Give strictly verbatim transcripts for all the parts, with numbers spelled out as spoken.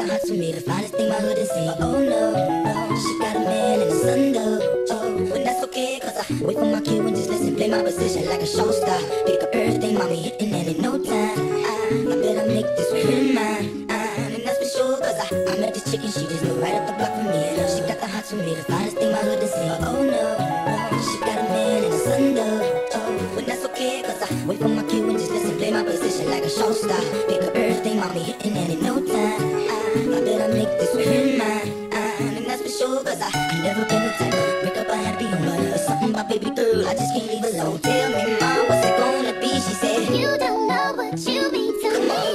heart to me, the finest thing my hood has seen. Oh no, no, she got a man and a son though. Oh, but that's okay, cause I wait for my cue and just listen, play my position like a show star. Pick up everything, mommy hitting and in no time. I, I better make this one mine. And that's for sure, cause I, I met this chicken, she just moved right up the block from me. And she got the heart to me, the finest thing my hood has seen. Oh no, no, she got a man and a son though. Oh, but that's okay, cause I wait for my cue and just listen, play my position like a show star. Pick up everything, mommy hitting and in no time. I, I better make this one mine. And that's for sure, cause I, I never been the type to break up a happy home. But there's something about baby girl, I just can't leave alone. Tell me, mom, what's it gonna be? She said, you don't know what you mean to come me. on.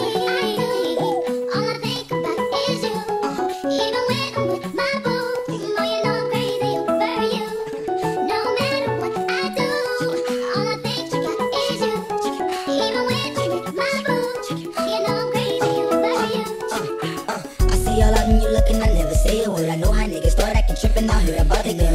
All I think about is you. Uh-huh. Even when I'm with my boo, you know you know I'm crazy over you. No matter what I do, all I think about is you. Even when I'm with my boo, you know I'm crazy over you. Uh, uh, I see y'all out and you looking, I never say a word. I know how niggas start acting trippin' out here about the girl.